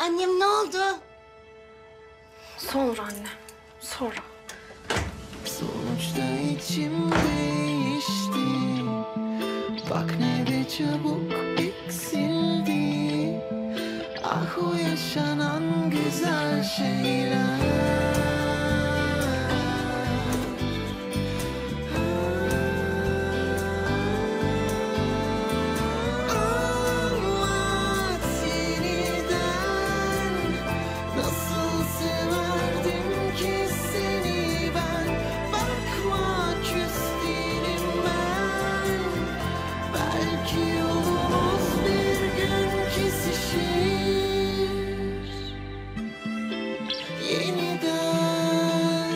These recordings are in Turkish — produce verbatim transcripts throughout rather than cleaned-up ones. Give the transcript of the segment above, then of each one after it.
Annem ne oldu? Sonra anne, sonra. Sonuçta içim değişti. Bak ne de çabuk eksildi. Ah o yaşanan güzel şeyler. Anlat yeniden. Nasıl severdim ki seni ben. Bakma küs değilim ben. Belki yolumuz bir gün kesişir yeniden.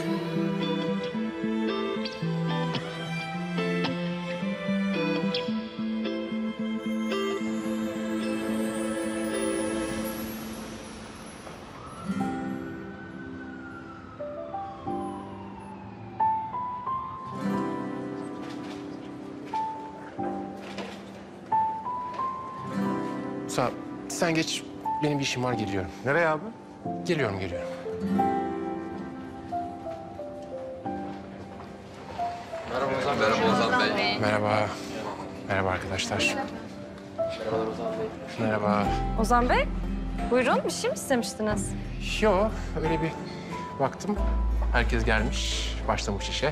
Musa, sen geç. Benim bir işim var, geliyorum. Nereye abi? Geliyorum, geliyorum. Merhaba Ozan Bey. Merhaba Ozan Bey. Merhaba. Merhaba arkadaşlar. Merhaba. Ozan Bey, buyurun. Bir şey mi istemiştiniz? Yo, öyle bir baktım. Herkes gelmiş, başlamış işe.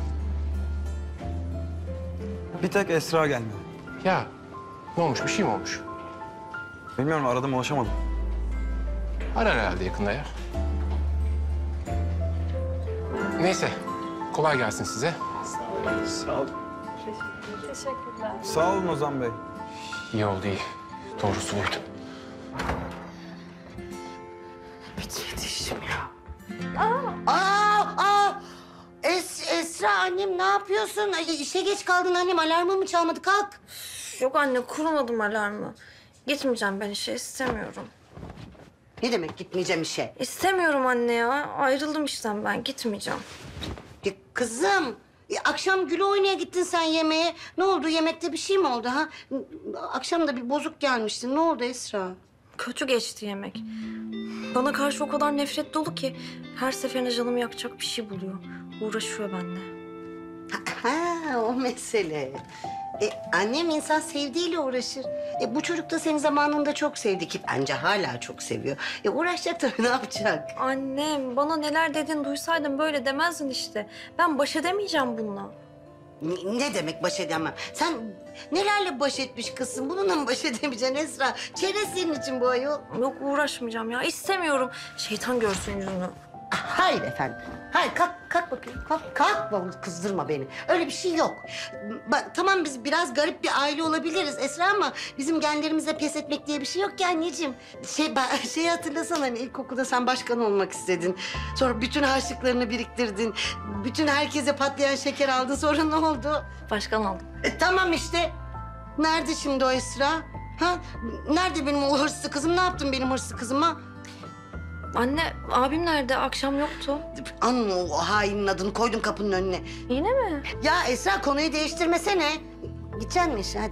Bir tek Esra gelmedi. Ya, ne olmuş? Bir şey mi olmuş? Bilmiyorum, aradım ulaşamadım. Arar herhalde yakında ya. Neyse, kolay gelsin size. Sağ ol. Teşekkürler. Sağ olun Ozan Bey. İyi oldu, iyi. Doğrusu buydu. Yetişim ya. Aa, aa, aa. Es, Esra annem ne yapıyorsun? Ay, işe geç kaldın annem. Alarmı mı çalmadı? Kalk. Yok anne, kurmadım alarmı. Gitmeyeceğim ben işe, istemiyorum. Ne demek gitmeyeceğim işe? İstemiyorum anne ya. Ayrıldım işten ben, gitmeyeceğim. Ya kızım, ya akşam Gül oynaya gittin sen yemeğe. Ne oldu? Yemekte bir şey mi oldu ha? Akşam da bir bozuk gelmiştin. Ne oldu Esra? Kötü geçti yemek. Bana karşı o kadar nefret dolu ki her seferinde canımı yakacak bir şey buluyor. Uğraşıyor benimle. Ha, o mesele. E, annem insan sevdiğiyle uğraşır. E, bu çocuk da seni zamanında çok sevdi ki bence hala çok seviyor. E, uğraşacak tabii, ne yapacak? Annem, bana neler dediğini duysaydın böyle demezdin işte. Ben baş edemeyeceğim bununla. Ne, ne demek baş edemem? Sen nelerle baş etmiş kızsın? Bununla mı baş edemeyeceksin Esra? Çerez senin için bu ayol. Yok, uğraşmayacağım ya. İstemiyorum. Şeytan görsün yüzünü. Hayır efendim. Hayır, kalk, kalk bakayım. Kalk, kalk. Vallahi kızdırma beni. Öyle bir şey yok. Bak, tamam biz biraz garip bir aile olabiliriz Esra ama bizim genlerimizde pes etmek diye bir şey yok ki anneciğim. Şey, ben, şeyi hatırlasana hani ilkokulda sen başkan olmak istedin. Sonra bütün harçlıklarını biriktirdin. Bütün herkese patlayan şeker aldın. Sonra ne oldu? Başkan oldum. E, tamam işte. Nerede şimdi o Esra? Ha? Nerede benim o hırslı kızım? Ne yaptın benim hırslı kızıma? Anne, abim nerede? Akşam yoktu. Anne o hainin adını koydun kapının önüne. Yine mi? Ya Esra konuyu değiştirmesene. Gideceksin mi işe? Hadi.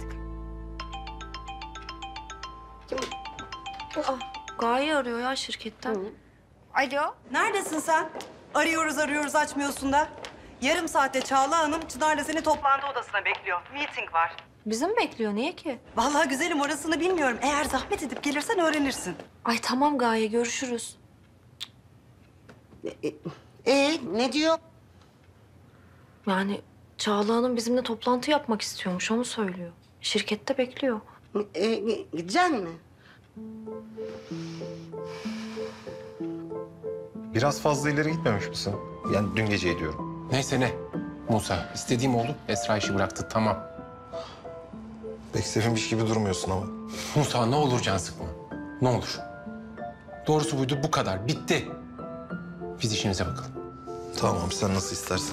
Kim? Aa, Gaye arıyor ya şirketten. Hı. Alo, neredesin sen? Arıyoruz arıyoruz açmıyorsun da. Yarım saatte Çağla Hanım Çınar'la seni toplantı odasına bekliyor. Meeting var. Bizi mi bekliyor? Niye ki? Vallahi güzelim orasını bilmiyorum. Eğer zahmet edip gelirsen öğrenirsin. Ay tamam Gaye, görüşürüz. E, e, ne diyor? Yani Çağla Hanım bizimle toplantı yapmak istiyormuş, onu söylüyor. Şirkette bekliyor. E, gideceksin mi? Biraz fazla ileri gitmemiş misin? Yani dün geceyi diyorum. Neyse ne? Musa, istediğim oldu. Esra işi bıraktı, tamam. Pek sevinmiş gibi durmuyorsun ama. Musa, ne olur can sıkma. Ne olur. Doğrusu buydu, bu kadar. Bitti. Biz işimize bakalım. Tamam, sen nasıl istersen.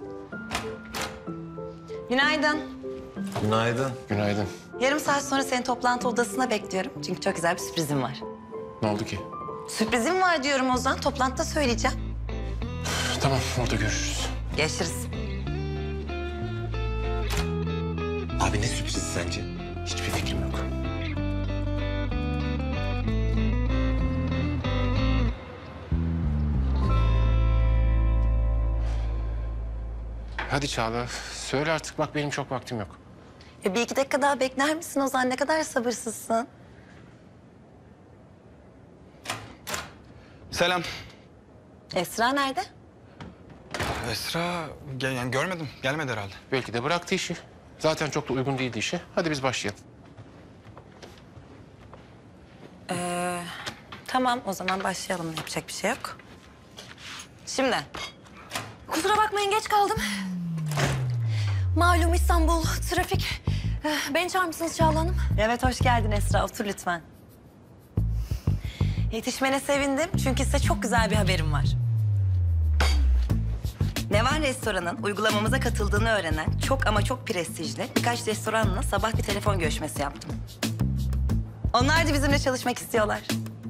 Günaydın. Günaydın. Günaydın. Yarım saat sonra seni toplantı odasına bekliyorum. Çünkü çok güzel bir sürprizim var. Ne oldu ki? Sürprizim var diyorum Ozan. Toplantıda söyleyeceğim. Tamam, orada görüşürüz. Görüşürüz. Abi ne sürprizi sence? Hiçbir fikrim yok. Hadi Çağla, söyle artık. Bak benim çok vaktim yok. Ya bir iki dakika daha bekler misin Ozan? Ne kadar sabırsızsın. Selam. Esra nerede? Esra gel, yani görmedim. Gelmedi herhalde. Belki de bıraktı işi. Zaten çok da uygun değildi işe. Hadi biz başlayalım. Tamam, o zaman başlayalım. Yapacak bir şey yok. Şimdi. Kusura bakmayın geç kaldım. Malum İstanbul, trafik. Eh, Beni çağırır mısınız Çağla Hanım? Evet, hoş geldin Esra. Otur lütfen. Yetişmene sevindim çünkü size çok güzel bir haberim var. Nevan Restoran'ın uygulamamıza katıldığını öğrenen çok ama çok prestijli birkaç restoranla sabah bir telefon görüşmesi yaptım. Onlar da bizimle çalışmak istiyorlar.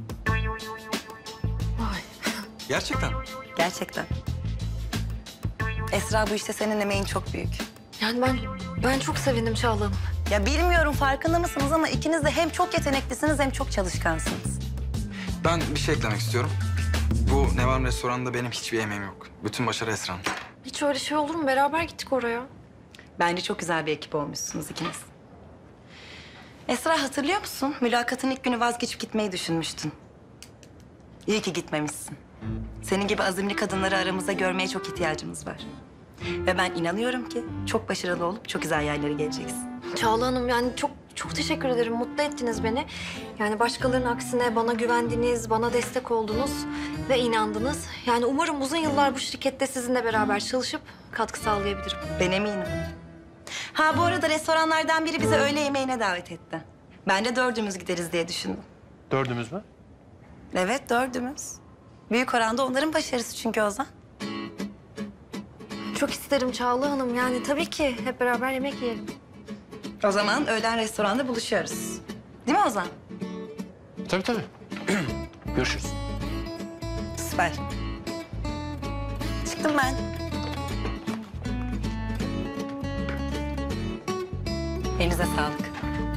Gerçekten. Gerçekten. Esra, bu işte senin emeğin çok büyük. Yani ben ben çok sevindim Çağla Hanım. Ya bilmiyorum farkında mısınız ama ikiniz de hem çok yeteneklisiniz hem çok çalışkansınız. Ben bir şey eklemek istiyorum. Bu Nevan Restoran'da benim hiçbir emeğim yok. Bütün başarı Esra'nın. Hiç öyle şey olur mu? Beraber gittik oraya. Bence çok güzel bir ekip olmuşsunuz ikiniz. Esra, hatırlıyor musun? Mülakatın ilk günü vazgeçip gitmeyi düşünmüştün. İyi ki gitmemişsin. Senin gibi azimli kadınları aramızda görmeye çok ihtiyacımız var. Ve ben inanıyorum ki çok başarılı olup çok güzel yerlere geleceksin. Çağla Hanım yani çok çok teşekkür ederim. Mutlu ettiniz beni. Yani başkalarının aksine bana güvendiniz, bana destek oldunuz ve inandınız. Yani umarım uzun yıllar bu şirkette sizinle beraber çalışıp katkı sağlayabilirim. Ben eminim. Ha, bu arada restoranlardan biri bize öğle yemeğine davet etti. Ben de dördümüz gideriz diye düşündüm. Dördümüz mü? Evet, dördümüz. Büyük oranda onların başarısı çünkü Ozan. Çok isterim Çağla Hanım. Yani tabii ki hep beraber yemek yiyelim. O zaman öğlen restoranda buluşuyoruz. Değil mi Ozan? Tabii tabii. Görüşürüz. Süper. Çıktım ben. Elinize sağlık.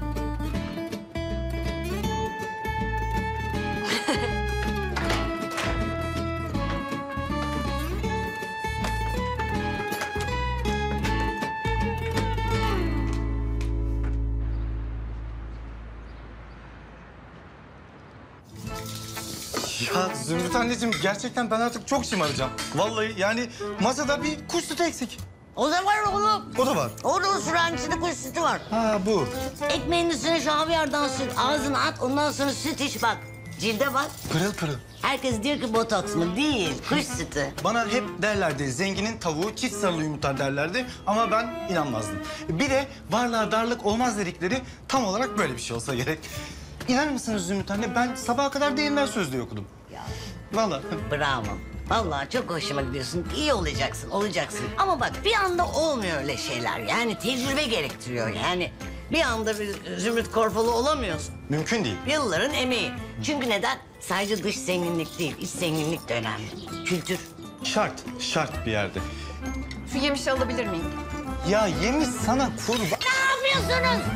Ya Zümrüt anneciğim gerçekten ben artık çok şımaracağım. Vallahi yani masada bir kuş sütü eksik. O da var oğlum. O da var. Orada o sürenin içinde kuş sütü var. Ha bu. Ekmeğin üstüne şu havyardan süt. Ağzına at ondan sonra süt iç bak. Cilde bak. Pırıl pırıl. Herkes diyor ki botoks mu? Değil. Kuş sütü. Bana hep derlerdi zenginin tavuğu çift sarılı yumurtlar derlerdi ama ben inanmazdım. Bir de varlığa darlık olmaz dedikleri tam olarak böyle bir şey olsa gerek. İnanır mısınız Zümrüt anne ben sabaha kadar değirmen sözlüğü okudum. Ya. Vallahi. Bravo. Vallahi çok hoşuma gidiyorsun. İyi olacaksın, olacaksın. Ama bak bir anda olmuyor öyle şeyler. Yani tecrübe gerektiriyor yani. Bir anda bir Zümrüt Korfalı olamıyorsun. Mümkün değil. Yılların emeği. Çünkü neden? Sadece dış zenginlik değil, iç zenginlik de önemli. Kültür. Şart, şart bir yerde. Şu yemişi alabilir miyim? Ya yemiş sana kurban. Ne yapıyorsunuz?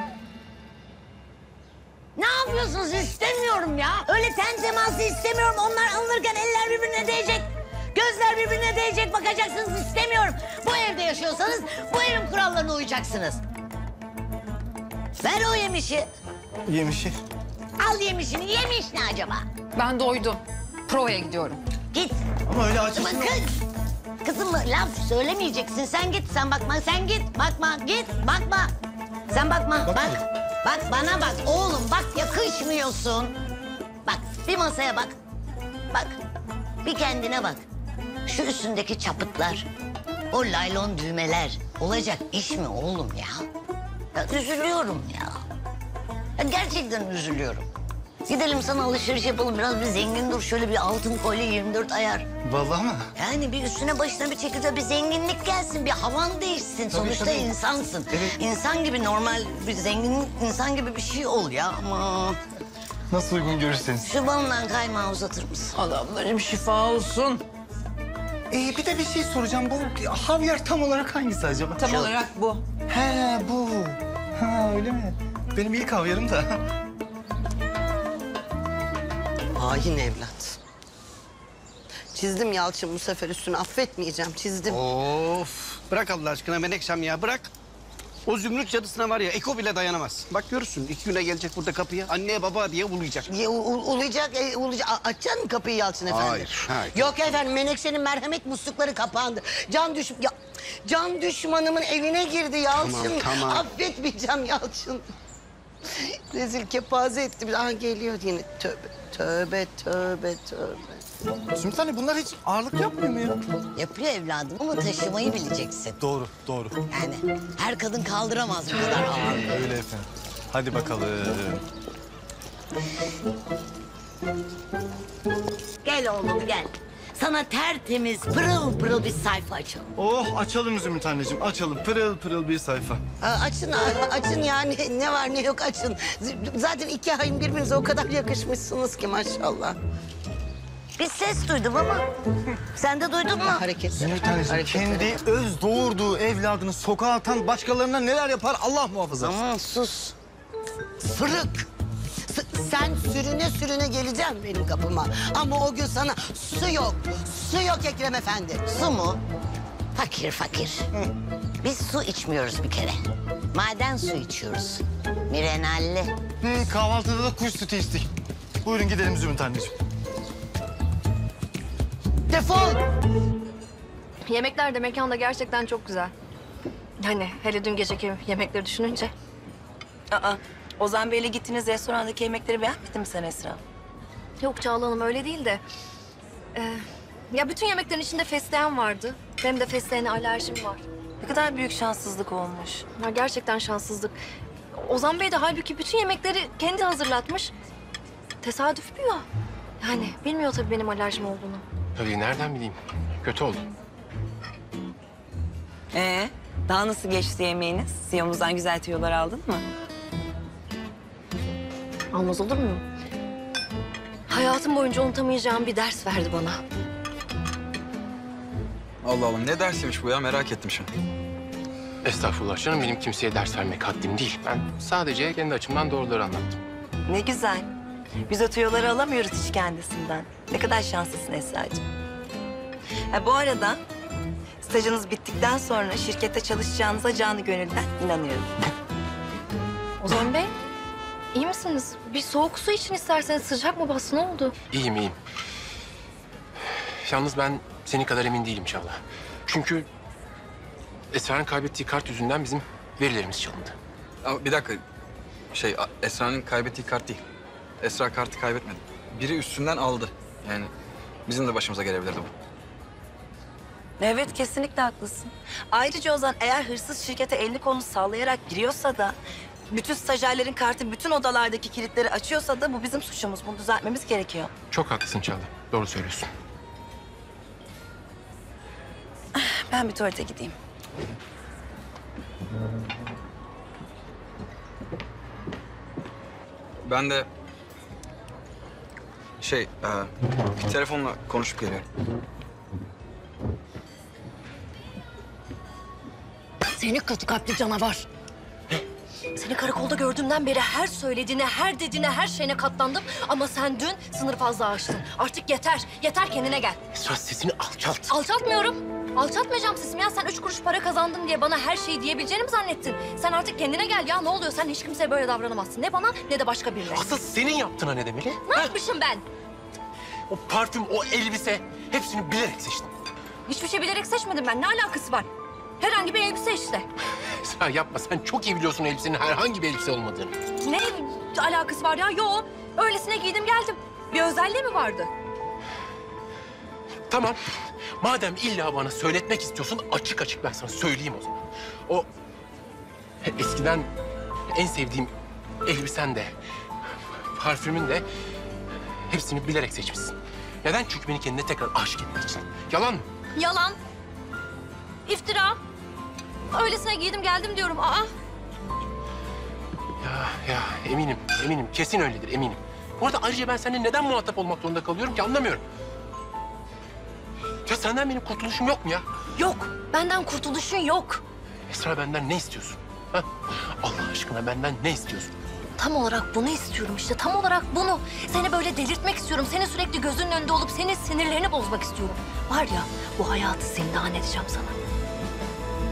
Ne yapıyorsunuz? İstemiyorum ya. Öyle ten teması istemiyorum. Onlar alınırken eller birbirine değecek. Gözler birbirine değecek. Bakacaksınız istemiyorum. Bu evde yaşıyorsanız bu evin kurallarına uyacaksınız. Ver o yemişi. Yemişi. Al yemişini. Yemiş ne acaba? Ben doydum. Prova'ya gidiyorum. Git. Ama öyle aç. Kızım kız. Kızım laf söylemeyeceksin. Sen git. Sen bakma. Sen git. Bakma. Git. Bakma. Sen bakma. Bak. Bak bana bak. Oğlum bak yakışmıyorsun. Bak bir masaya bak. Bak. Bir kendine bak. Şu üstündeki çapıtlar. O laylon düğmeler. Olacak iş mi oğlum ya? Ya üzülüyorum ya. Ya gerçekten üzülüyorum. Gidelim sana alışveriş yapalım. Biraz bir zengin dur. Şöyle bir altın kolye yirmi dört ayar. Vallahi mı? Yani bir üstüne başına bir çekirdeği bir zenginlik gelsin. Bir havan değişsin. Sonuçta tabii. insansın. Evet. İnsan gibi normal bir zengin insan gibi bir şey ol ya. Ama Nasıl uygun görürseniz. şu balından kaymağı uzatır mısın? Adamlarım şifa olsun. Ee, bir de bir şey soracağım. Bu havyar tam olarak hangisi acaba? Tam olarak bu. He bu. Ha öyle mi? Benim ilk havyarım da. Hain evlat. Çizdim Yalçın bu sefer üstünü affetmeyeceğim çizdim. Of. Bırak Allah aşkına Menekşem ya, bırak. O Zümrüt cadısına var ya, Eko bile dayanamaz. Bak görürsün, iki güne gelecek burada kapıya. Anne baba diye ulayacak. Ya, u- ulayacak, e, ulayacak. A- Açacaksın mı kapıyı Yalçın Efendi? Hayır, hayır. Yok efendim, Menekşe'nin merhamet muslukları kapandı. Can düş... Ya, can düşmanımın evine girdi Yalçın. Tamam, tamam. Affetmeyeceğim Yalçın. Rezil kepaze etti. Bir daha geliyor yine. Tövbe, tövbe, tövbe, tövbe. Zümrüt anne bunlar hiç ağırlık yapmıyor mu ya? Yapıyor evladım ama taşımayı bileceksin. Doğru, doğru. Yani her kadın kaldıramaz bu kadar ağırlığı. Öyle efendim. Hadi bakalım. Gel oğlum gel. Sana tertemiz, pırıl pırıl bir sayfa açalım. Oh açalım Zümrüt anneciğim, açalım. Pırıl pırıl bir sayfa. Aa, açın, a- açın yani. Ne var ne yok açın. Z- Zaten iki ayın birbirinize o kadar yakışmışsınız ki maşallah. Bir ses duydum ama sen de duydun mu? Hareket. Zümrüt anneciğim, kendi öz doğurduğu evladını sokağa atan başkalarına neler yapar Allah muhafaza. Aman sus. Fırık. S- sen sürüne sürüne geleceksin benim kapıma. Ama o gün sana su yok. Su yok Ekrem Efendi. Su mu? Fakir fakir. Biz su içmiyoruz bir kere. Maden su içiyoruz. Mineralli. Hı, kahvaltıda da kuş sütü içtik. Buyurun gidelim Zümrüt anneciğim. Defol. Yemekler de mekan da gerçekten çok güzel. Hani hele dün geceki yemekleri düşününce. Aa, Ozan Bey'le gittiğiniz restorandaki yemekleri beğenmedin mi sen Esra? Yok Çağla Hanım öyle değil de. Ee, ya bütün yemeklerin içinde fesleğen vardı. Benim de fesleğene alerjim var. Ne kadar büyük şanssızlık olmuş. Ya gerçekten şanssızlık. Ozan Bey de halbuki bütün yemekleri kendi hazırlatmış. Tesadüf mü ya? Yani bilmiyor tabii benim alerjim olduğunu. Tabii nereden bileyim? Kötü oldu. Ee, daha nasıl geçti yemeğiniz? Siyomuzdan güzel tüyolar aldın mı? Almaz olur mu? Hayatım boyunca unutamayacağım bir ders verdi bana. Allah Allah, ne dersiymiş bu ya, merak ettim şimdi. Estağfurullah canım, benim kimseye ders vermek haddim değil. Ben sadece kendi açımdan doğruları anlattım. Ne güzel. Biz o tüyoları alamıyoruz hiç kendisinden. Ne kadar şanslısın Esra'cığım. Ha, bu arada stajınız bittikten sonra şirkette çalışacağınıza canı gönülden inanıyorum. Ozan Bey, iyi misiniz? Bir soğuk su için isterseniz, sıcak mı bastı, ne oldu? İyiyim, iyiyim. Yalnız ben senin kadar emin değilim Çağla. Çünkü Esra'nın kaybettiği kart yüzünden bizim verilerimiz çalındı. Ama bir dakika, şey Esra'nın kaybettiği kart değil. Esra kartı kaybetmedi. Biri üstünden aldı. Yani bizim de başımıza gelebilirdi bu. Evet, kesinlikle haklısın. Ayrıca Ozan eğer hırsız şirkete elini kolunu sallayarak giriyorsa da... bütün stajyerlerin kartı bütün odalardaki kilitleri açıyorsa da bu bizim suçumuz. Bunu düzeltmemiz gerekiyor. Çok haklısın Çağla. Doğru söylüyorsun. Ben bir tuvalete gideyim. Ben de şey, e, bir telefonla konuşup geliyorum. Seni kötü kalpli canavar. Seni karakolda gördüğümden beri her söylediğine, her dediğine, her şeyine katlandım. Ama sen dün sınır fazla aştın. Artık yeter, yeter kendine gel. Esra sesini alçalt. Alçaltmıyorum. Alçaltmayacağım sesimi ya. Sen üç kuruş para kazandın diye bana her şeyi diyebileceğini mi zannettin? Sen artık kendine gel ya. Ne oluyor? Sen hiç kimseye böyle davranamazsın. Ne bana ne de başka birine. Asıl senin yaptığına ne demeli? Ne yapmışım ben? O parfüm, o elbise hepsini bilerek seçtin. Hiçbir şey bilerek seçmedim ben. Ne alakası var? Herhangi bir elbise işte. Esra yapma. Sen çok iyi biliyorsun elbisenin herhangi bir elbise olmadığını. Ne alakası var ya? Yo. Öylesine giydim geldim. Bir özelliği mi vardı? Tamam. Madem illa bana söyletmek istiyorsun açık açık ben sana söyleyeyim o zaman. O eskiden en sevdiğim elbisen de, parfümün de hepsini bilerek seçmişsin. Neden? Çünkü beni kendine tekrar aşık etmek için. Yalan mı? Yalan. İftira. Öylesine giydim geldim diyorum. Aa. Ya, ya eminim, eminim. Kesin öyledir, eminim. Bu arada ayrıca ben seninle neden muhatap olmak zorunda kalıyorum ki anlamıyorum. Ya senden benim kurtuluşum yok mu ya? Yok. Benden kurtuluşun yok. Esra benden ne istiyorsun? Ha? Allah aşkına benden ne istiyorsun? Tam olarak bunu istiyorum işte. Tam olarak bunu. Seni böyle delirtmek istiyorum. Senin sürekli gözünün önünde olup senin sinirlerini bozmak istiyorum. Var ya bu hayatı zindan edeceğim sana.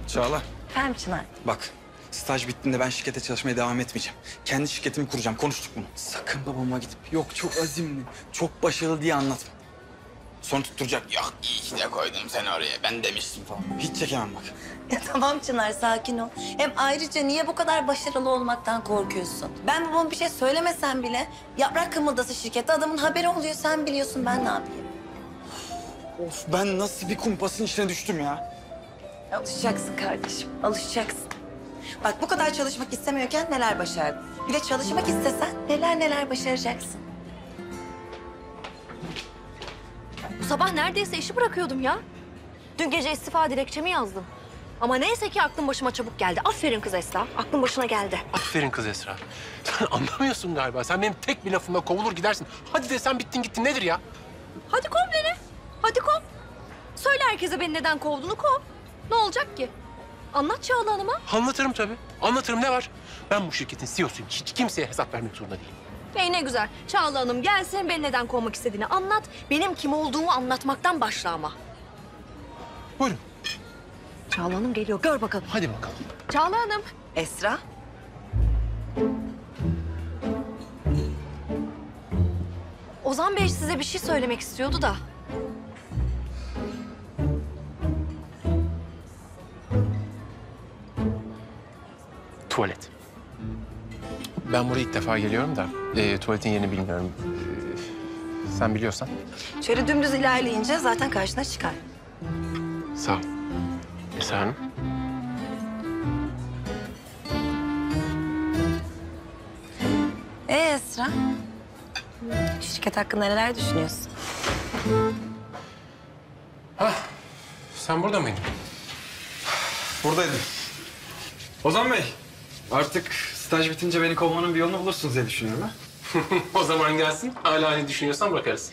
Çağla, Efendim Çınar. bak. Staj bittiğinde ben şirkete çalışmaya devam etmeyeceğim. Kendi şirketimi kuracağım. Konuştuk bunu. Sakın babama gidip yok çok azimli, çok başarılı diye anlatma. Sonra tutturacak. Yok iyi ki de koydum seni oraya. Ben demiştim falan. Hiç çekemem bak. Ya tamam Çınar, sakin ol. Hem ayrıca niye bu kadar başarılı olmaktan korkuyorsun? Ben babama bir şey söylemesem bile yaprak kımıldası şirkette adamın haberi oluyor. Sen biliyorsun, ben ne yapayım? Of ben nasıl bir kumpasın içine düştüm ya. Alışacaksın kardeşim, alışacaksın. Bak bu kadar çalışmak istemiyorken neler başardın? Bir de çalışmak istesen neler neler başaracaksın. Bu sabah neredeyse işi bırakıyordum ya. Dün gece istifa dilekçemi yazdım. Ama neyse ki aklım başıma çabuk geldi. Aferin kız Esra. Aklım başına geldi. Aferin kız Esra. Sen anlamıyorsun galiba. Sen benim tek bir lafımla kovulur gidersin. Hadi desen bittin gittin nedir ya? Hadi kov beni. Hadi kov. Söyle herkese beni neden kovduğunu kov. Ne olacak ki? Anlat Çağla Hanım'a. Anlatırım tabii. Anlatırım ne var? Ben bu şirketin C E O'suyum. Hiç kimseye hesap vermek zorunda değilim. Ey ne güzel. Çağla Hanım gelsin beni neden kovmak istediğini anlat. Benim kim olduğumu anlatmaktan başla ama. Buyurun. Çağla Hanım geliyor. Gör bakalım. Hadi bakalım. Çağla Hanım. Esra. Ozan Bey size bir şey söylemek istiyordu da. Tuvalet. Ben buraya ilk defa geliyorum da e, tuvaletin yerini bilmiyorum. E, sen biliyorsan. Şöyle dümdüz ilerleyince zaten karşına çıkar. Sağ ol. Esra Hanım. Ee Esra? Şirket hakkında neler düşünüyorsun? Hah, sen burada mıydın? Buradaydım. Ozan Bey, artık staj bitince beni kovmanın bir yolunu bulursunuz diye düşünüyorum ha. O zaman gelsin. Hala aynı düşünüyorsan bakarız.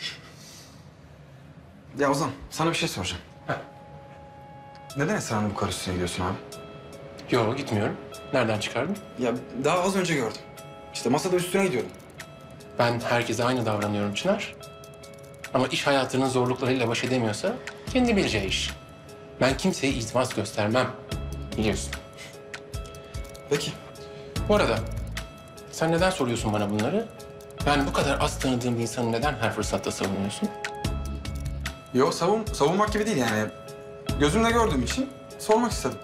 Ya Ozan, sana bir şey soracağım. Heh. Neden Esra'nın bu karı üstüne gidiyorsun abi? Yok gitmiyorum. Nereden çıkardın? Ya daha az önce gördüm. İşte masada üstüne gidiyordum. Ben herkese aynı davranıyorum Çınar. Ama iş hayatının zorluklarıyla baş edemiyorsa kendi bileceği iş. Ben kimseye itimat göstermem. Biliyorsun. Peki. Bu arada sen neden soruyorsun bana bunları? Ben bu kadar az tanıdığım bir insanı neden her fırsatta savunuyorsun? Yok savun, savunmak gibi değil yani. Gözümle gördüğüm için sormak istedim.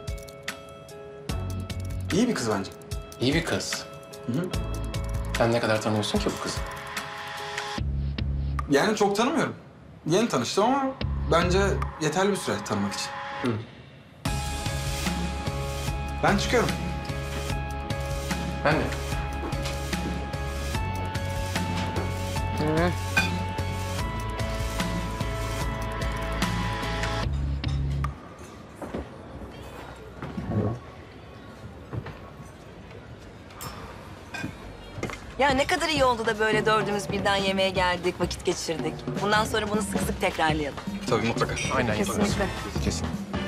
İyi bir kız bence. İyi bir kız. Hı hı. Sen ne kadar tanıyorsun ki bu kızı? Yani çok tanımıyorum. Yeni tanıştım ama bence yeterli bir süre tanımak için. Hı. Ben çıkıyorum. Ben de. Hı. Ya ne kadar iyi oldu da böyle dördümüz birden yemeğe geldik, vakit geçirdik. Bundan sonra bunu sık sık tekrarlayalım. Tabii mutlaka. Aynen yaparız. Kesinlikle. Kesin.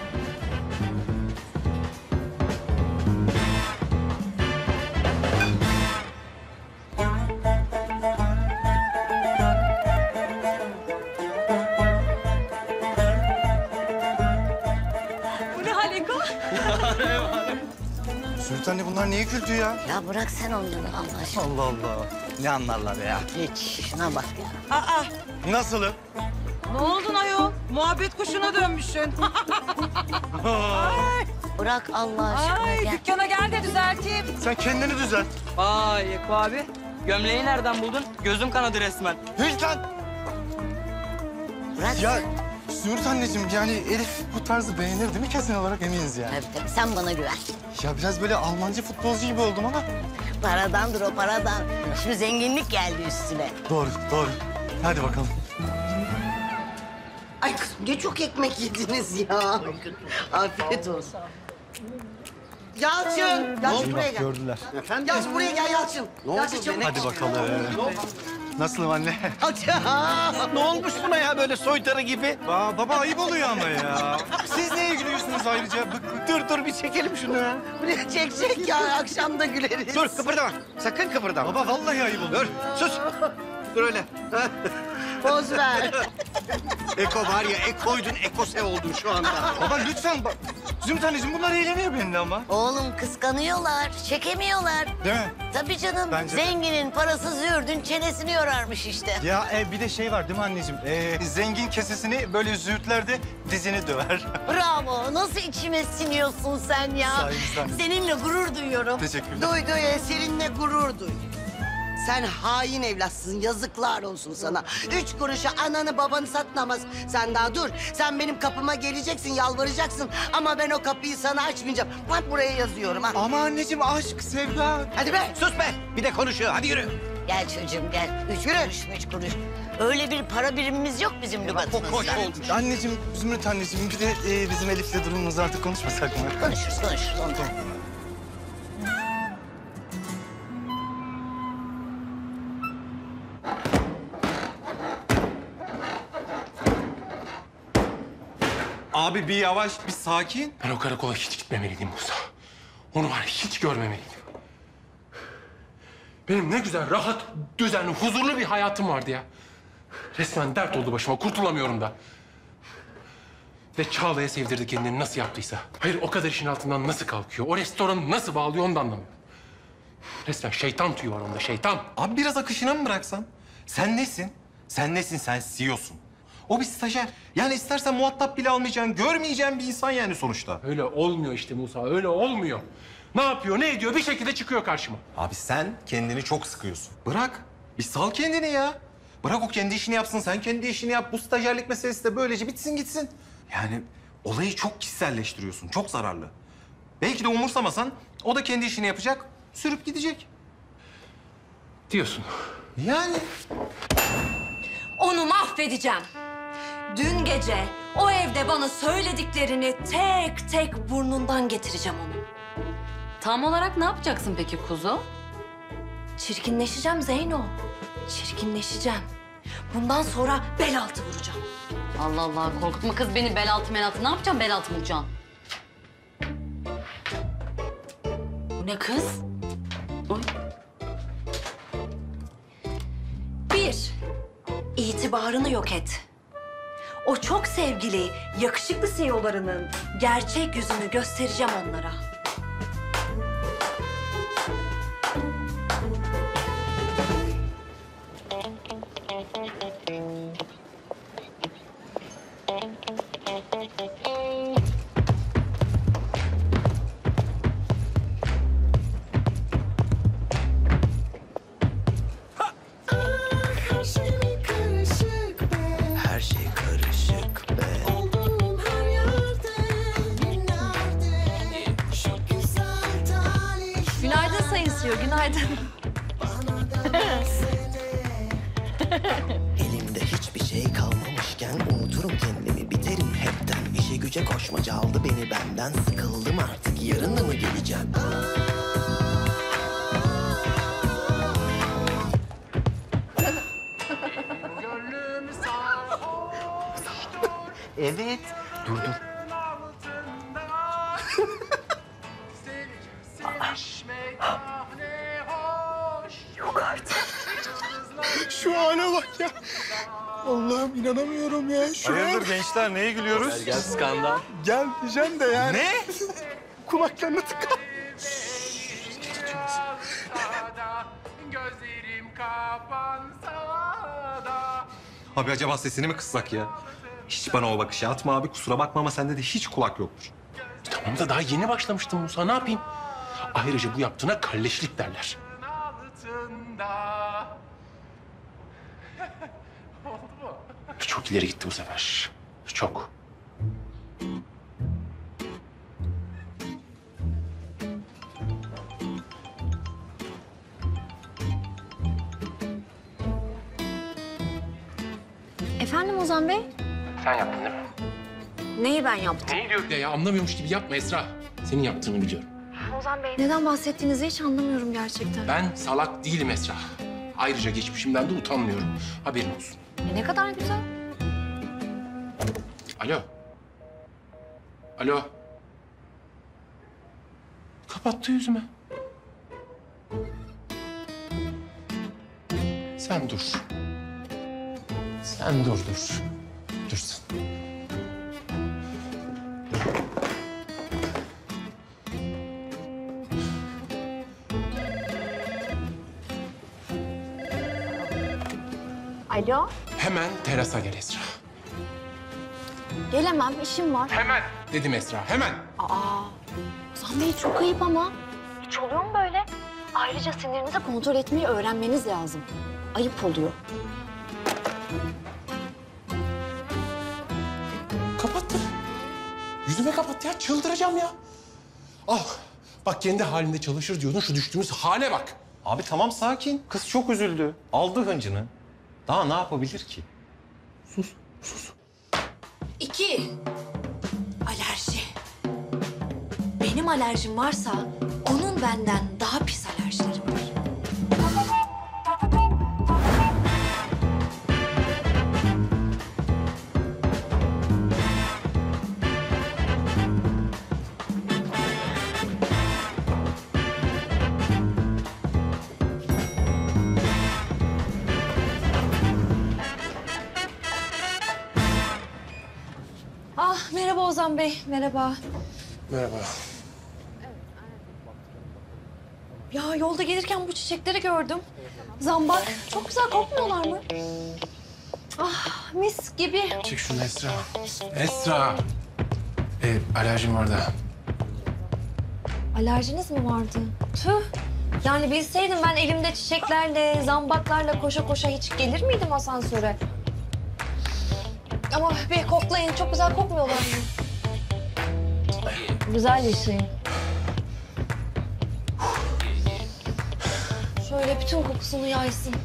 Bu ne Haleko? Zümrüt anne bunlar niye güldü ya? Ya bırak sen onları Allah aşkına. Allah Allah. Ne anlarlar ya? Hiç şuna bak ya. Aa, Nasılım? ne oldun ayol? Muhabbet kuşuna dönmüşsün. Bırak Allah aşkına. Ay, Gel. dükkana gel de düzelteyim. Sen kendini düzelt. Vay Eko abi. Gömleği nereden buldun? Gözüm kanadı resmen. Hiç lan. Bırak Ya sen. Zümrüt anneciğim yani Elif bu tarzı beğenir değil mi? Kesin olarak eminiz yani. Tabii tabii sen bana güven. Ya biraz böyle Almancı futbolcu gibi oldum ama. Paradandır o paradan. Şimdi zenginlik geldi üstüne. Doğru, doğru. Hadi bakalım. Ay kız ne çok ekmek yediniz ya. Afiyet olsun. Yalçın, Yalçın buraya gel. Gördüler. Yalçın buraya gel Yalçın. Ne Yalçın oldu çabuk. gene? Hadi bakalım. Nasılım anne? Ne olmuş buna ya böyle soytarı gibi? Aa, baba ayıp oluyor ama ya. Siz neye gülüyorsunuz ayrıca? Bık bık. Dur dur bir çekelim şunu ya. Buraya çek çek ya akşam da güleriz. Dur kıpırdama. Sakın kıpırdama. Baba vallahi ayıp oluyor. Dur sus. Dur öyle. Poz ver. Eko var ya ekoydun ekose oldun şu anda. Baba lütfen bak. Zümrüt anneciğim bunlar eğleniyor benimle ama. Oğlum kıskanıyorlar, çekemiyorlar. Değil mi? Tabii canım. Bence de. Zenginin parası züğürdün çenesini yorarmış işte. Ya e, bir de şey var değil mi anneciğim? E, zengin kesesini böyle züğürtler de dizini döver. Bravo. Nasıl içime siniyorsun sen ya? Sayenizde. Seninle gurur duyuyorum. Teşekkürler. Duy duy seninle gurur duy. Sen hain evlatsın, yazıklar olsun sana. Üç kuruşa ananı babanı satın sen daha dur. Sen benim kapıma geleceksin, yalvaracaksın. Ama ben o kapıyı sana açmayacağım. Bak buraya yazıyorum ha. Ama anneciğim aşk, sevda. Hadi be. Sus be. Bir de konuşuyor. Hadi yürü. Gel çocuğum gel. Üç kuruş, üç kuruş. Öyle bir para birimimiz yok bizim lügatımızda. Anneciğim, Zümrüt anneciğim bir de e, bizim Elif'le durumumuzu artık konuşmasak mı? Konuşuruz, konuşuruz. Onu da. Abi bir yavaş, bir sakin. Ben o karakola hiç gitmemeliydim Musa. Onu var ya hiç görmemeliydim. Benim ne güzel, rahat, düzenli, huzurlu bir hayatım vardı ya. Resmen dert oldu başıma, kurtulamıyorum da. Ve Çağla'ya sevdirdi kendini nasıl yaptıysa. Hayır, o kadar işin altından nasıl kalkıyor, o restoranı nasıl bağlıyor onu da anlamıyorum. Resmen şeytan tüyü var onda, şeytan. Abi biraz akışına mı bıraksan? Sen nesin? Sen nesin? Sen C E O'sun. O bir stajyer. Yani istersen muhatap bile almayacaksın, görmeyeceğin bir insan yani sonuçta. Öyle olmuyor işte Musa, öyle olmuyor. Ne yapıyor, ne ediyor bir şekilde çıkıyor karşıma. Abi sen kendini çok sıkıyorsun. Bırak. Bir sal kendini ya. Bırak o kendi işini yapsın, sen kendi işini yap. Bu stajyerlik meselesi de böylece bitsin gitsin. Yani olayı çok kişiselleştiriyorsun, çok zararlı. Belki de umursamasan o da kendi işini yapacak, sürüp gidecek. Diyorsun. Yani. Onu mahvedeceğim. Dün gece o evde bana söylediklerini tek tek burnundan getireceğim onun. Tam olarak ne yapacaksın peki kuzu? Çirkinleşeceğim Zeyno. Çirkinleşeceğim. Bundan sonra bel altı vuracağım. Allah Allah korkutma kız beni bel altı mel altı. Ne yapacağım bel altı vuracaksın? Bu ne kız? Bir, itibarını yok et. O çok sevgili, yakışıklı C E O'larının gerçek yüzünü göstereceğim onlara. Her şey karışık be. Olduğum her yerde, nerede? Şu güzel talih. Günaydın Sayın C E O, günaydın. Elimde hiçbir şey kalmamışken unuturum kendimi, biterim hepten. İşe güce koşmaca aldı beni benden. Sıkıldım artık, yarın da mı geleceğim? Evet. Dur dur. Yok artık. Şu hale bak ya. Allah'ım inanamıyorum ya. Şu Hayırdır gençler, neye gülüyoruz? Gel, gel skandal. Gel diyeceğim de yani. Ne? Kulaklarını tıka. Gözlerim kapansa da. Abi acaba sesini mi kıssak ya? Hiç bana o bakışı atma abi. Kusura bakma ama sende de hiç kulak yoktur. Tamam da daha yeni başlamıştım Musa, ne yapayım? Ayrıca bu yaptığına kalleşlik derler. Çok ileri gitti bu sefer. Çok. Efendim Ozan Bey? Sen yaptın değil mi? Neyi ben yaptım? Neyi diyor ya? Anlamıyormuş gibi yapma Esra. Senin yaptığını biliyorum. Ozan Bey. Neden bahsettiğinizi hiç anlamıyorum gerçekten. Ben salak değilim Esra. Ayrıca geçmişimden de utanmıyorum. Haberin olsun. E, ne kadar güzel. Alo. Alo. Kapattı yüzüme. Sen dur. Sen dur dur. Dur sen. Alo. Hemen terasa gel Esra. Gelemem, işim var. Hemen dedim Esra, hemen. Aa, Ozan Bey çok ayıp ama. Hiç oluyor mu böyle? Ayrıca sinirinizi kontrol etmeyi öğrenmeniz lazım. Ayıp oluyor. Kapattı. Yüzüme kapattı ya, çıldıracağım ya. Al, bak kendi halinde çalışır diyordun, şu düştüğümüz hale bak. Abi tamam sakin. Kız çok üzüldü. Aldı hıncını. Daha ne yapabilir ki? Sus, sus. İki, alerji. Benim alerjim varsa onun benden daha pis alerjileri var. Ah, merhaba Ozan Bey, merhaba. Merhaba. Ya yolda gelirken bu çiçekleri gördüm. Zambak, çok güzel kokmuyorlar mı? Ah, mis gibi. Çek şunu Esra. Esra. Ee, alerjim var da. Alerjiniz mi vardı? Tüh. Yani bilseydim ben elimde çiçeklerle, zambaklarla koşa koşa hiç gelir miydim asansöre? Ama bir koklayın, çok güzel kokmuyorlar mı? Güzel bir şey. Şöyle bütün kokusunu yaysın.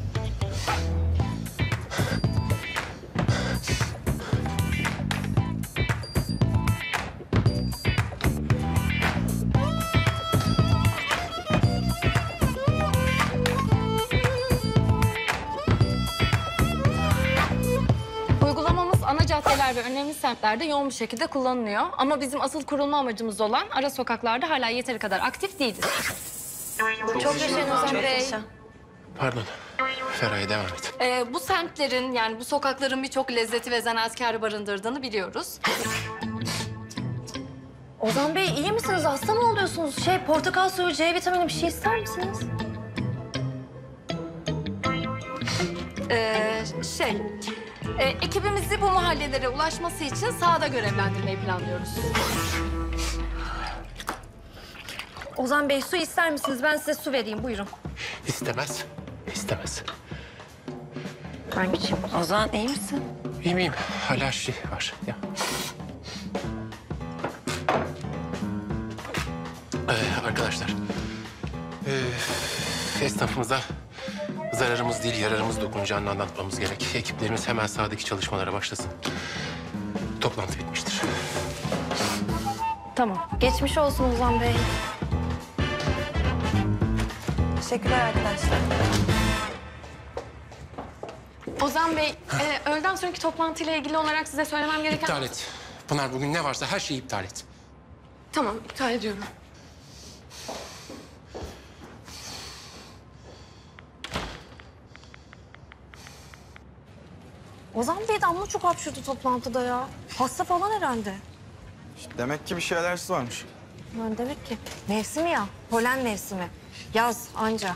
Uygulamamız ana caddeler ve önemli semtlerde yoğun bir şekilde kullanılıyor. Ama bizim asıl kurulma amacımız olan ara sokaklarda hala yeteri kadar aktif değiliz. Çok yaşayın Ozan Bey. Pardon. Feraye devam et. Ee, bu semtlerin yani bu sokakların birçok lezzeti ve zanaatkarı barındırdığını biliyoruz. Ozan Bey iyi misiniz? Hasta mı oluyorsunuz? Şey portakal suyu, C vitamini bir şey ister misiniz? Ee, şey, e, ekibimizi bu mahallelere ulaşması için sahada görevlendirmeyi planlıyoruz. Ozan Bey su ister misiniz? Ben size su vereyim. Buyurun. İstemez. İstemez. Ben geçeyim. Ozan iyi misin? İyi miyim? Alerji var ya. Ee, arkadaşlar. Ee, esnafımıza zararımız değil, yararımız dokunacağını anlatmamız gerek. Ekiplerimiz hemen sahadaki çalışmalara başlasın. Toplantı bitmiştir. Tamam. Geçmiş olsun Ozan Bey. Teşekkürler arkadaşlar. Ozan Bey, e, öğleden sonraki toplantıyla ilgili olarak size söylemem gereken... İptal et. Pınar bugün ne varsa her şeyi iptal et. Tamam, iptal ediyorum. Ozan Bey de amma çok hapşurdu toplantıda ya. Hasta falan herhalde. Demek ki bir şey alerjisi varmış. Yani demek ki mevsimi ya. Polen mevsimi. Yaz anca.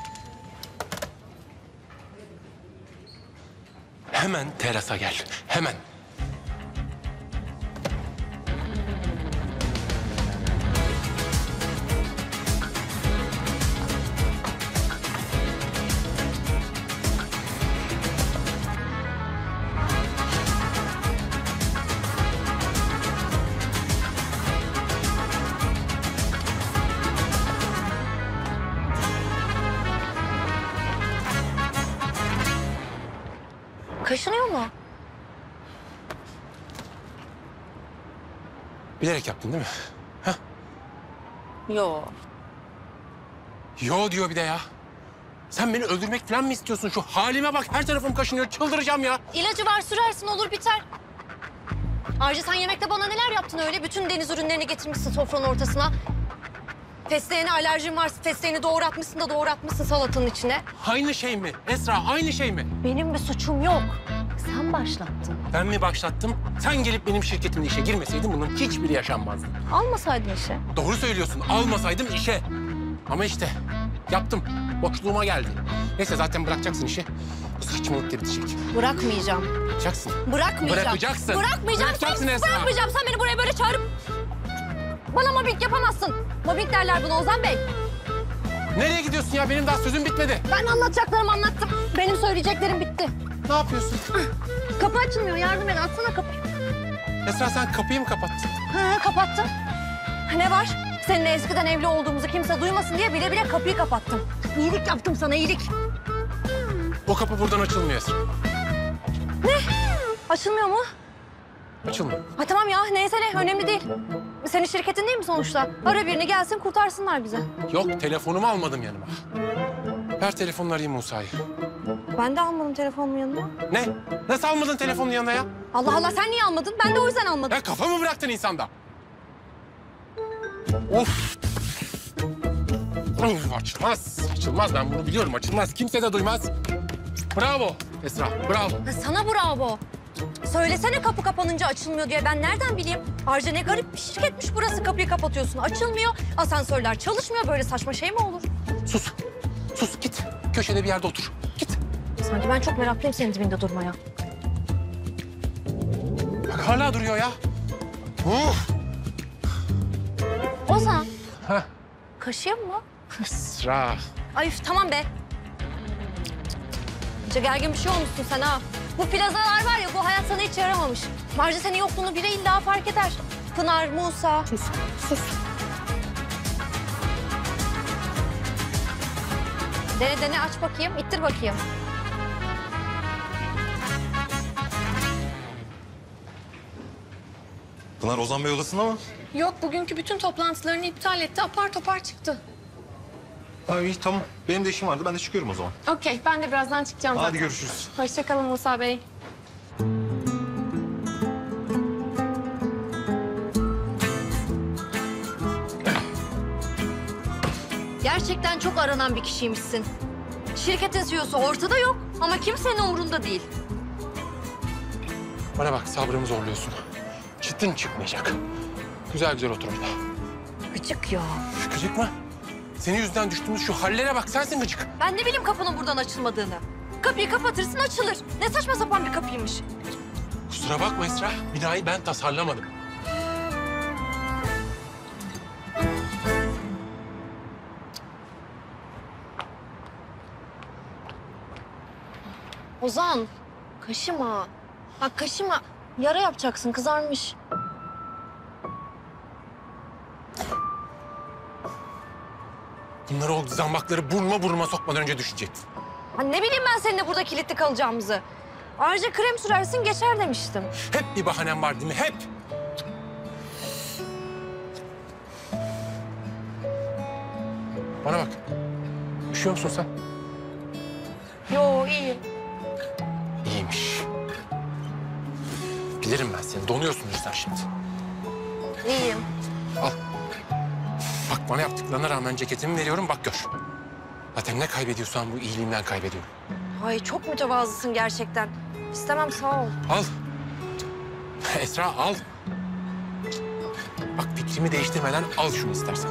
Hemen terasa gel. Hemen. Kaşınıyor mu? Bilerek yaptın değil mi? Ha? Yo. Yo diyor bir de ya. Sen beni öldürmek falan mı istiyorsun? Şu halime bak, her tarafım kaşınıyor. Çıldıracağım ya. İlacı var sürersin olur biter. Ayrıca sen yemekte bana neler yaptın öyle? Bütün deniz ürünlerini getirmişsin sofranın ortasına. Fesleğene alerjin var. Fesleğeni doğratmışsın da doğratmışsın salatanın içine. Aynı şey mi? Esra aynı şey mi? Benim bir suçum yok. Sen başlattın. Ben mi başlattım? Sen gelip benim şirketimde işe girmeseydin bunun hiçbiri yaşanmazdı. Almasaydın işe. Doğru söylüyorsun. Almasaydım işe. Ama işte yaptım. Boşluğuma geldi. Neyse zaten bırakacaksın işi. Bu saçmalık da bitecek. Bırakmayacağım. Bırakacaksın. Bırakmayacağım. Bırakacaksın. Bırakmayacağım. Bırakacaksın Sen- Esra. Bırakmayacağım. Sen beni buraya böyle çağırıp bana mobbing yapamazsın. Mobbing derler buna Ozan Bey. Nereye gidiyorsun ya? Benim daha sözüm bitmedi. Ben anlatacaklarımı anlattım. Benim söyleyeceklerim bitti. Ne yapıyorsun? Kapı açılmıyor. Yardım et. Açsana kapıyı. Esra sen kapıyı mı kapattın? Ha, kapattım. Ne var? Seninle eskiden evli olduğumuzu kimse duymasın diye bile bile kapıyı kapattım. İyilik yaptım sana, iyilik. O kapı buradan açılmıyor Esra. Ne? Açılmıyor mu? Açılmıyor. Ha tamam ya, neyse ne. Önemli değil. Senin şirketin değil mi sonuçta? Ara birini gelsin, kurtarsınlar bizi. Yok, telefonumu almadım yanıma. Ver telefonunu arayayım Musa'yı. Ben de almadım telefonumu yanıma. Ne? Nasıl almadın telefonunu yanına ya? Allah Allah, sen niye almadın? Ben de o yüzden almadım. Ya kafa mı bıraktın insanda? Of! Of, açılmaz, açılmaz. Ben bunu biliyorum, açılmaz. Kimse de duymaz. Bravo Esra, bravo. Ha, sana bravo. Söylesene kapı kapanınca açılmıyor diye. Ben nereden bileyim? Ayrıca ne garip bir şirketmiş burası. Kapıyı kapatıyorsun, açılmıyor. Asansörler çalışmıyor. Böyle saçma şey mi olur? Sus, sus git. Köşede bir yerde otur. Git. Sanki ben çok meraklıyım senin dibinde durmaya. Bak hala duruyor ya. Uf! Ozan, Heh. kaşıyım mı? Esra. Ay üf, tamam be. İyice gergin bir şey olmuşsun sen ha. Bu plazalar var ya, bu hayat sana hiç yaramamış. Ayrıca senin yokluğunu biri illa fark eder. Pınar, Musa. Sus, sus. Dene dene aç bakayım, ittir bakayım. Pınar Ozan Bey odasında mı? Yok, bugünkü bütün toplantılarını iptal etti. Apar topar çıktı. Ha, iyi tamam. Benim de işim vardı. Ben de çıkıyorum o zaman. Okey, ben de birazdan çıkacağım zaten. Hadi görüşürüz. Hoşça kalın Musa Bey. Gerçekten çok aranan bir kişiymişsin. Şirketin C E O'su ortada yok ama kimsenin umurunda değil. Bana bak, sabrımı zorluyorsun. Çıtın çıkmayacak. Güzel güzel otur orada. Gıcık ya. Gıcık mı? Senin yüzünden düştüğümüz şu hallere bak, sensin gıcık. Ben ne bileyim kapının buradan açılmadığını. Kapıyı kapatırsın açılır. Ne saçma sapan bir kapıymış. Kusura bakma Esra, binayı ben tasarlamadım. Ozan, kaşıma. Bak kaşıma. Yara yapacaksın, kızarmış. Bunları o zambakları burnuma burnuma sokmadan önce düşünecektin. Ha, ne bileyim ben seninle burada kilitli kalacağımızı. Ayrıca krem sürersin geçer demiştim. Hep bir bahanem var değil mi? Hep. Bana bak. Üşüyor musun sen? Yo iyiyim. İyiymiş. Bilirim ben seni. Donuyorsundur sen şimdi. İyiyim. Al. Bak bana yaptıklarına rağmen ceketimi veriyorum. Bak gör. Zaten ne kaybediyorsan bu iyiliğimden kaybediyorum. Ay çok mütevazısın gerçekten. İstemem sağ ol. Al. Esra al. Bak fikrimi değiştirmeden al şunu istersen.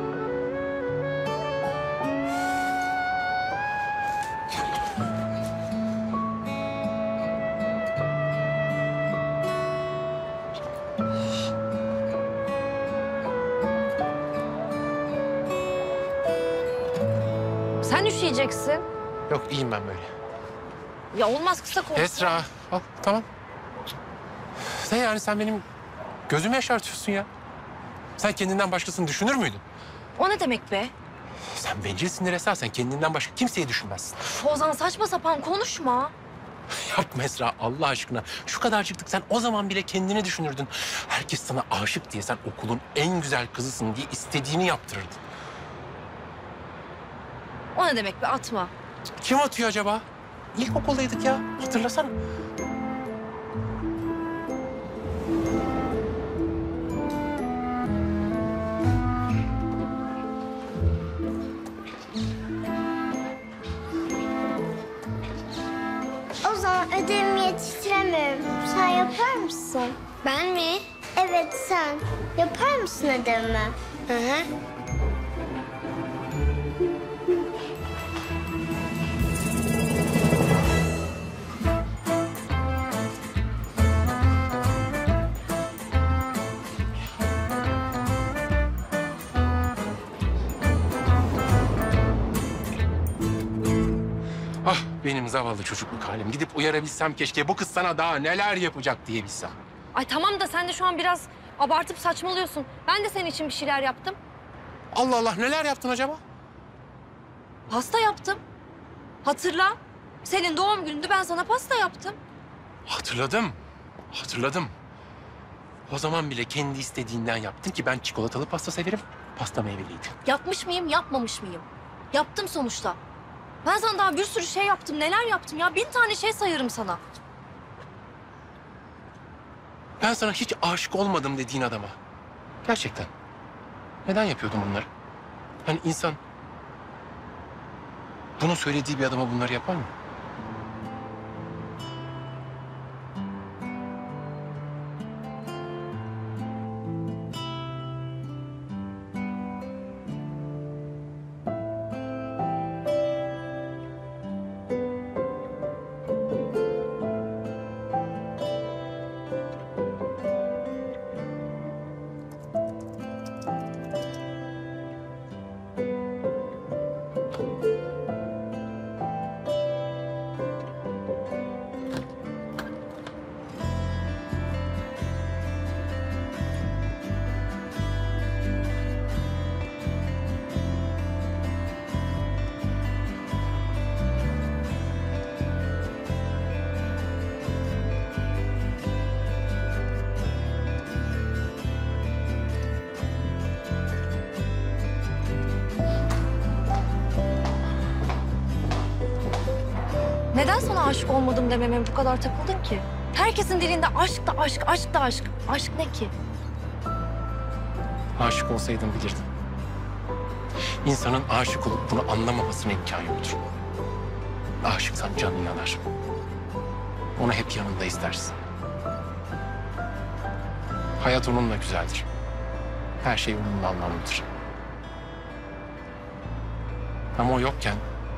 Sen üşüyeceksin. Yok iyiyim ben böyle. Ya olmaz kısa konuş. Esra al tamam. Sen yani sen benim gözümü yaşartıyorsun ya. Sen kendinden başkasını düşünür müydün? O ne demek be? Sen bencilsindir Esra. Sen kendinden başka kimseyi düşünmezsin. Üf, Ozan saçma sapan konuşma. Yapma Esra Allah aşkına. Şu kadarcıktık sen o zaman bile kendini düşünürdün. Herkes sana aşık diye sen okulun en güzel kızısın diye istediğini yaptırırdın. O ne demek be atma. Kim atıyor acaba? İlkokuldaydık ya. Hatırlasana. Ozan ödevimi yetiştiremiyorum. Sen yapar mısın? Ben mi? Evet sen. Yapar mısın ödevimi? Hı hı. Benim zavallı çocukluk halim. Gidip uyarabilsem keşke. Bu kız sana daha neler yapacak diye bilsem. Ay tamam da sen de şu an biraz abartıp saçmalıyorsun. Ben de senin için bir şeyler yaptım. Allah Allah, neler yaptın acaba? Pasta yaptım. Hatırla. Senin doğum gününde ben sana pasta yaptım. Hatırladım. Hatırladım. O zaman bile kendi istediğinden yaptın ki ben çikolatalı pasta severim. Pasta meyveliydi. Yapmış mıyım, yapmamış mıyım? Yaptım sonuçta. Ben sana daha bir sürü şey yaptım. Neler yaptım ya? Bin tane şey sayarım sana. Ben sana hiç aşık olmadım dediğin adama. Gerçekten. Neden yapıyordun bunları? Hani insan bunu söylediği bir adama bunları yapar mı? Neden sana aşık olmadım dememe bu kadar takıldın ki? Herkesin dilinde aşk da aşk, aşk da aşk. Aşk ne ki? Aşık olsaydın bilirdin. İnsanın aşık olup bunu anlamamasına imkan yoktur. Aşıksan canın yanar. Onu hep yanında istersin. Hayat onunla güzeldir. Her şey onunla anlamlıdır. Ama o yokken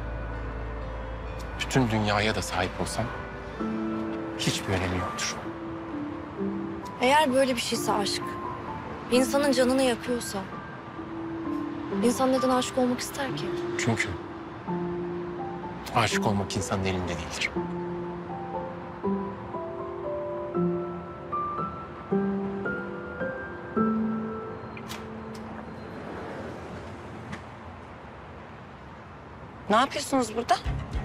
bütün dünyaya da sahip olsam hiçbir önemi yoktur. Eğer böyle bir şeyse aşk, insanın canını yakıyorsa, insan neden aşık olmak ister ki? Çünkü aşık olmak insanın elinde değildir. Ne yapıyorsunuz burada?